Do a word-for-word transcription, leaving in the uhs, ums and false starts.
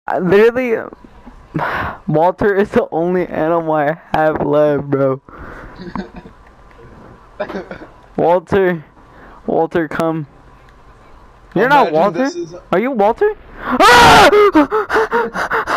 I literally, Walter is the only animal I have left, bro. Walter, Walter, come. You're not Imagine Walter? this is- Are you Walter? Ah!